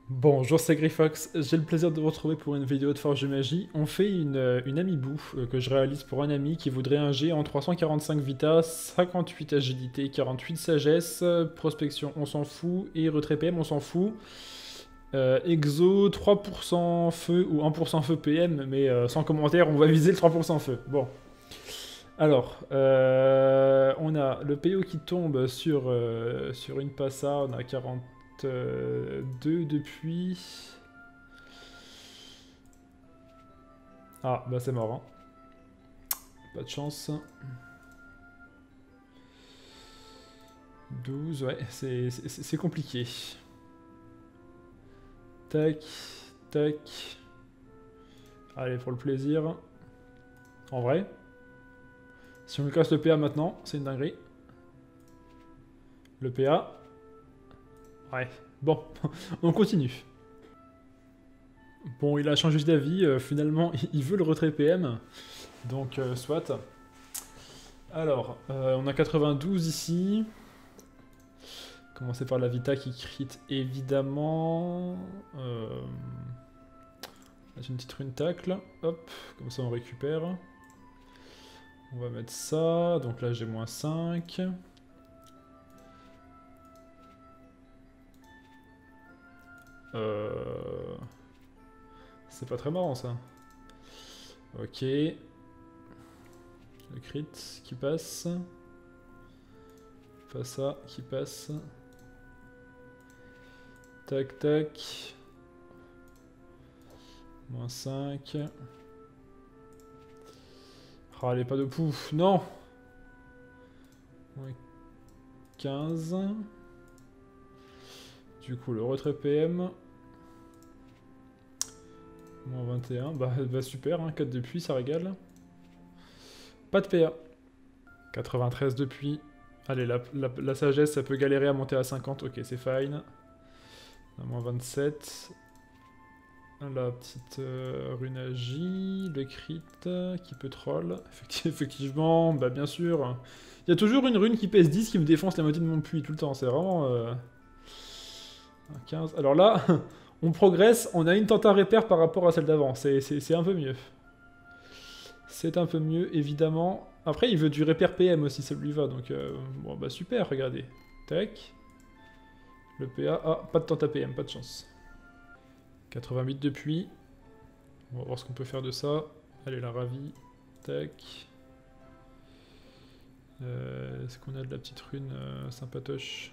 Bonjour, c'est Grifox, j'ai le plaisir de vous retrouver pour une vidéo de Forge de Magie. On fait une amiibo que je réalise pour un ami qui voudrait un G en 345 Vita, 58 Agilité, 48 Sagesse, Prospection on s'en fout, et Retrait PM on s'en fout. Exo 3% Feu ou 1% Feu PM, mais sans commentaire, on va viser le 3% Feu. Bon. Alors, on a le PO qui tombe sur une passa, on a 42 depuis. Ah, bah c'est mort, hein. Pas de chance. 12, ouais, c'est compliqué. Tac, tac. Allez, pour le plaisir. En vrai. Si on lui casse le PA maintenant, c'est une dinguerie. Le PA. Ouais, bon, on continue. Bon, il a changé d'avis, finalement, il veut le retrait PM. Donc, soit. Alors, on a 92 ici. Commencer par la Vita qui crit évidemment. J'ai une petite rune tacle. Hop, comme ça on récupère. On va mettre ça. Donc là j'ai moins 5. C'est pas très marrant ça. Ok. Le crit qui passe. Pas ça qui passe. Tac tac. Moins 5. Ah, elle est pas de pouf. Non. Moins 15. Du coup, le retrait PM. Moins 21. Bah super, hein, 4 depuis, ça régale. Pas de PA. 93 depuis. Allez, la sagesse, ça peut galérer à monter à 50. Ok, c'est fine. On a moins 27. La petite rune J, le crit qui peut troll. Effectivement, bah bien sûr. Il y a toujours une rune qui pèse 10 qui me défonce la moitié de mon puits tout le temps. C'est vraiment... 15. Alors là, on progresse. On a une tenta repère par rapport à celle d'avant. C'est un peu mieux. C'est un peu mieux, évidemment. Après, il veut du repère PM aussi, ça lui va. Donc, bon, bah super, regardez. Tac. Le PA. Ah, pas de tenta PM, pas de chance. 88 depuis. On va voir ce qu'on peut faire de ça. Allez, la ravie. Tac. Est-ce qu'on a de la petite rune sympatoche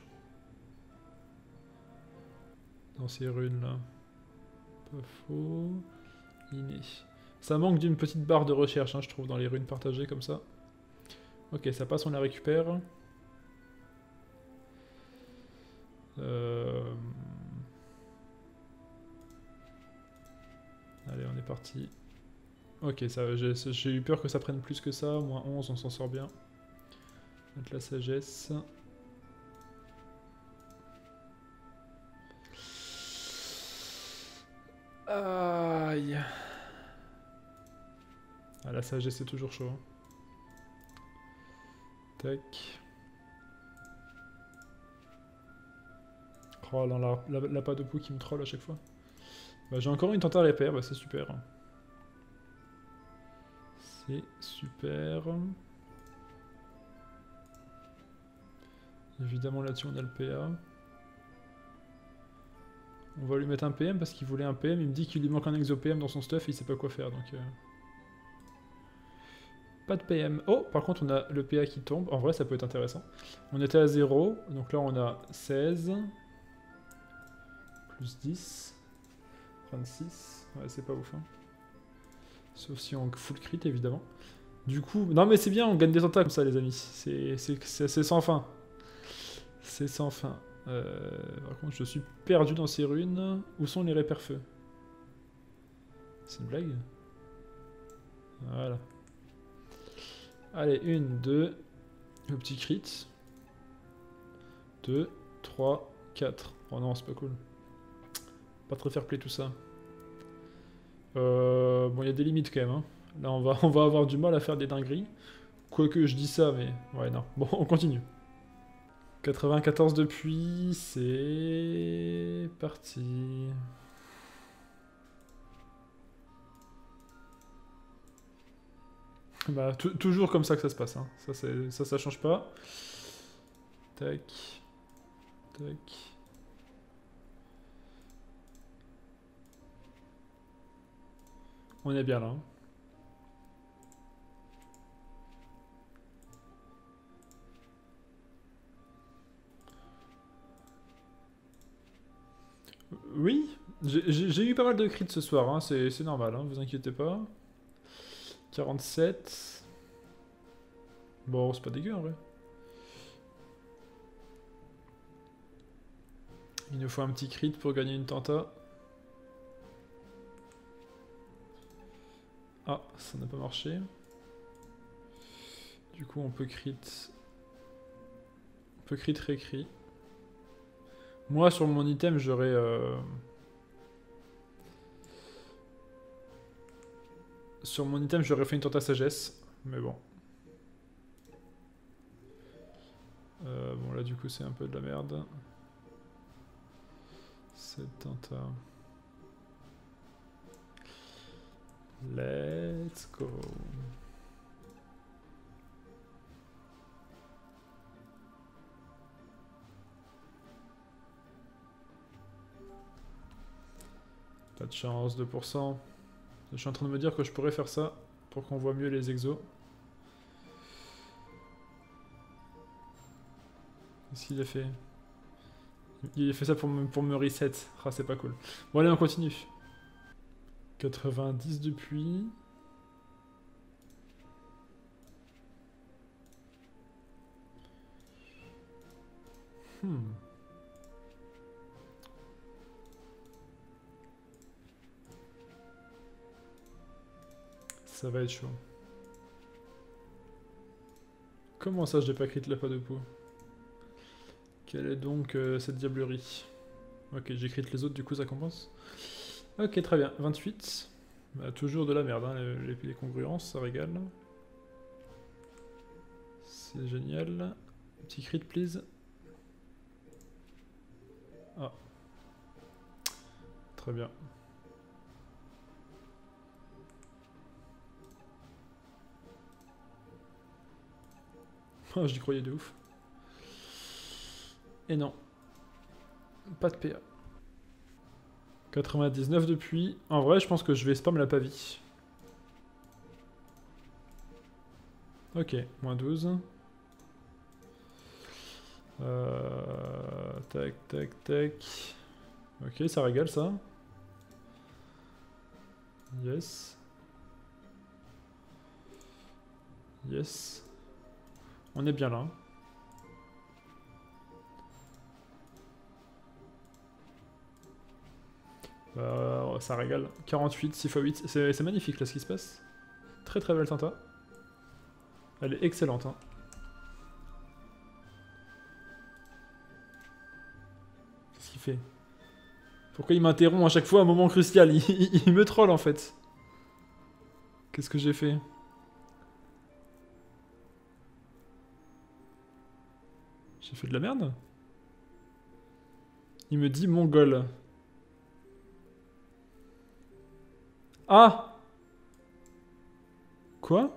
dans ces runes là? Pas faux. Inné. Ça manque d'une petite barre de recherche, hein, je trouve, dans les runes partagées comme ça. Ok, ça passe, on la récupère. Allez, on est parti. Ok, j'ai eu peur que ça prenne plus que ça. Moins 11, on s'en sort bien. Mettre la sagesse. Aïe. Ah, la sagesse, c'est toujours chaud. Hein. Tac. Oh là, la pas de pou qui me troll à chaque fois. Bah, j'ai encore une tenta à repère, bah, c'est super. C'est super. Évidemment, là-dessus, on a le PA. On va lui mettre un PM parce qu'il voulait un PM. Il me dit qu'il lui manque un exo PM dans son stuff et il sait pas quoi faire. Donc, pas de PM. Oh, par contre, on a le PA qui tombe. En vrai, ça peut être intéressant. On était à 0. Donc là, on a 16. Plus 10. 36. Ouais, c'est pas ouf. Hein. Sauf si on full crit, évidemment. Du coup... Non, mais c'est bien, on gagne des tentacles comme ça, les amis. C'est sans fin. C'est sans fin. Par contre, je suis perdu dans ces runes. Où sont les repères feu? C'est une blague? Voilà. Allez, 1, 2. Le petit crit. 2, 3, 4. Oh non, c'est pas cool. Pas très fair play tout ça. Bon, il y a des limites quand même. Hein. Là, on va avoir du mal à faire des dingueries. Quoique je dis ça, mais... Ouais, non. Bon, on continue. 94 depuis, c'est parti. Bah, toujours comme ça que ça se passe, hein. Ça change pas. Tac. Tac. On est bien là. Hein. Oui, j'ai eu pas mal de crits ce soir, hein. C'est normal, hein, vous inquiétez pas. 47. Bon, c'est pas dégueu en vrai. Il nous faut un petit crit pour gagner une tenta. Ah, ça n'a pas marché. Du coup, on peut crit. On peut crit, récrit. Moi, sur mon item, j'aurais... Sur mon item, j'aurais fait une tenta sagesse. Mais bon. Bon, là, du coup, c'est un peu de la merde. Cette tenta... Let's go. Pas de chance, 2%. Je suis en train de me dire que je pourrais faire ça pour qu'on voit mieux les exos. Qu'est-ce qu'il a fait? Il a fait ça pour me reset. Ah, c'est pas cool. Bon, allez, on continue. 90 depuis. Ça va être chaud. Comment ça, je n'ai pas crit la pas de peau? Quelle est donc cette diablerie? Ok, j'ai crit les autres, du coup ça compense. Ok, très bien. 28. Bah, toujours de la merde, hein, les congruences, ça régale. C'est génial. Petit crit, please. Ah. Très bien. Oh, j'y croyais de ouf. Et non. Pas de PA. 99 depuis. En vrai, je pense que je vais spam la pavie. Ok, moins 12. Tac, tac, tac. Ok, ça régale ça. Yes. Yes. On est bien là. Ça régale. 48, 6 x 8. C'est magnifique là ce qui se passe. Très très belle tenta. Elle est excellente. Hein. Qu'est-ce qu'il fait? Pourquoi il m'interrompt à chaque fois à un moment crucial? Il me troll en fait. Qu'est-ce que j'ai fait? J'ai fait de la merde? Il me dit mongol. Ah! Quoi?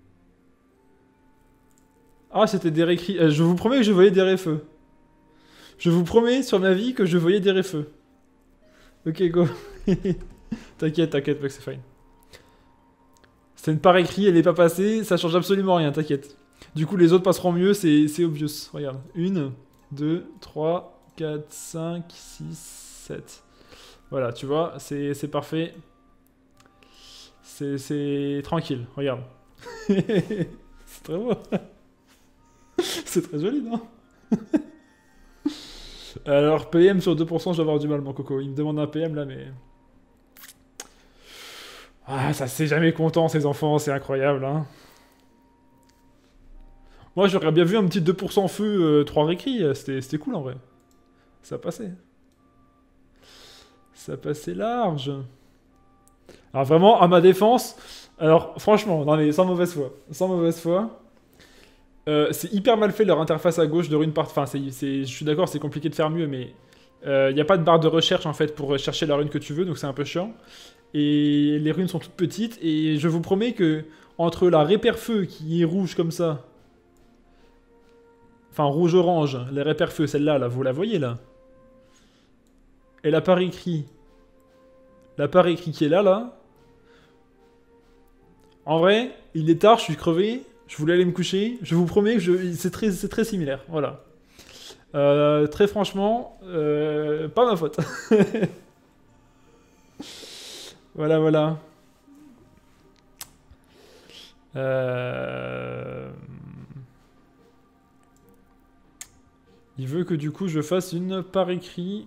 Ah, c'était des réécrits. Je vous promets que je voyais des réfeux. Je vous promets sur ma vie que je voyais des réfeux. Ok, go. T'inquiète, t'inquiète, mec, c'est fine. C'était une par écrit, elle n'est pas passée, ça change absolument rien, t'inquiète. Du coup, les autres passeront mieux, c'est obvious. Regarde. 1, 2, 3, 4, 5, 6, 7. Voilà, tu vois, c'est parfait. C'est tranquille, regarde. C'est très beau. C'est très joli, non? Alors, PM sur 2%, je vais avoir du mal, mon coco. Il me demande un PM, là, mais... Ah, ça c'est jamais content, ces enfants, c'est incroyable, hein. Moi, j'aurais bien vu un petit 2% feu, 3 récris, c'était cool, en vrai. Ça passait. Ça passait large. Alors, vraiment, à ma défense... Alors, franchement, non mais sans mauvaise foi. Sans mauvaise foi... C'est hyper mal fait leur interface à gauche de rune part. Enfin, je suis d'accord, c'est compliqué de faire mieux, mais il n'y a pas de barre de recherche en fait pour chercher la rune que tu veux, donc c'est un peu chiant. Et les runes sont toutes petites, et je vous promets que entre la répère feu qui est rouge comme ça, enfin rouge-orange, les répères feu, celle-là, là, vous la voyez là, et la part écrit qui est là, là. En vrai, il est tard, je suis crevé, je voulais aller me coucher. Je vous promets que c'est très similaire. Voilà. Très franchement, pas ma faute. Voilà, voilà. Euh, Il veut que du coup je fasse une par écrit.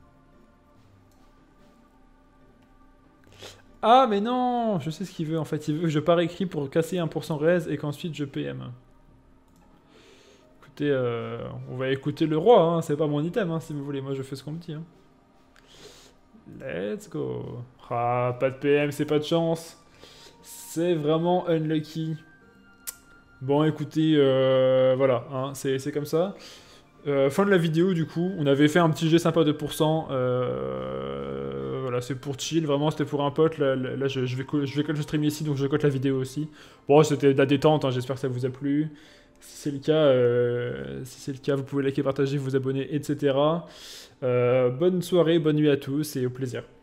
Ah mais non, je sais ce qu'il veut en fait. Il veut que je par écrit pour casser 1% raise et qu'ensuite je PM. Écoutez, on va écouter le roi, hein. C'est pas mon item hein, si vous voulez. Moi je fais ce qu'on me dit. Hein. Let's go. Ah, pas de PM, c'est pas de chance. C'est vraiment unlucky. Bon, écoutez, voilà, hein, c'est comme ça. Fin de la vidéo, du coup. On avait fait un petit jet sympa de pourcent. Voilà, c'est pour chill. Vraiment, c'était pour un pote. Là, je vais quand je stream ici, donc je cote la vidéo aussi. Bon, c'était de la détente. Hein, j'espère que ça vous a plu. Si c'est le cas, vous pouvez liker, partager, vous abonner, etc. Bonne soirée, bonne nuit à tous et au plaisir.